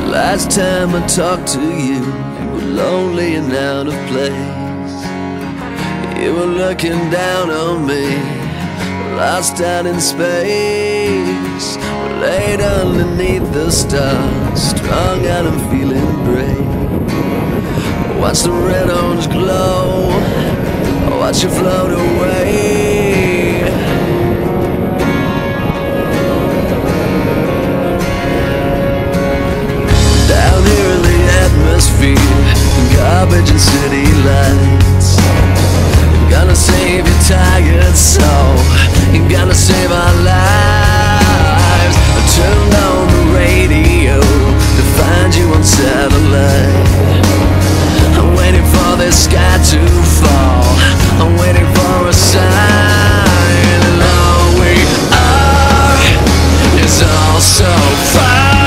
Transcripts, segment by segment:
Last time I talked to you, you were lonely and out of place. You were looking down on me, lost out in space. We're laid underneath the stars, strung out and feeling brave. Watch the red orange glow, watch you float away. Down here in the atmosphere, garbage and city lights. You're gonna save your tired soul, you're gonna save our lives. I turned on the radio to find you on satellite. I'm waiting for this sky to fall, I'm waiting for a sign. And all we are is all so far.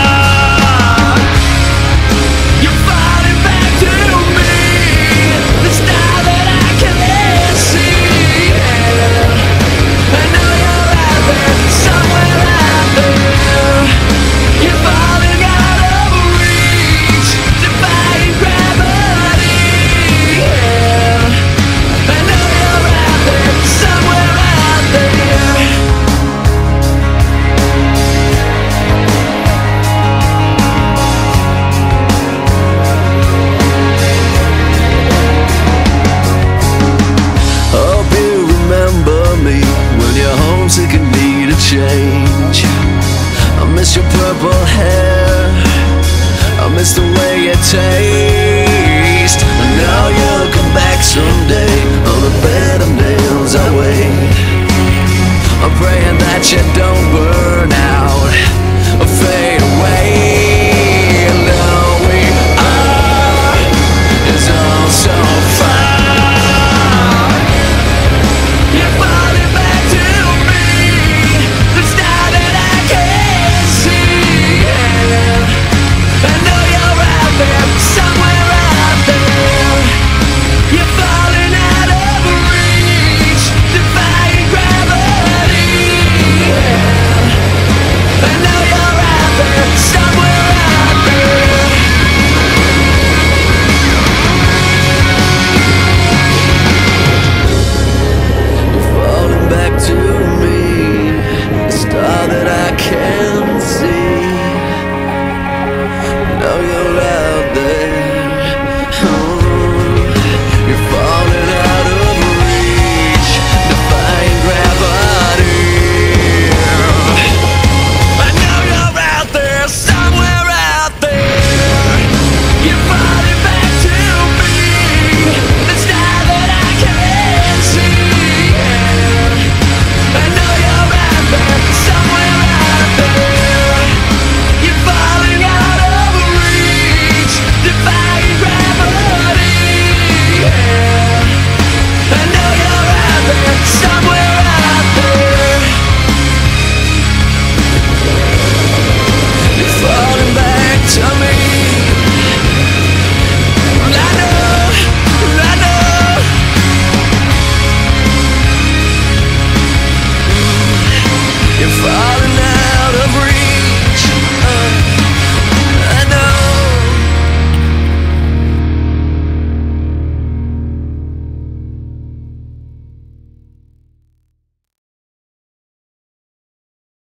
Change. I miss your purple hair, I miss the way you take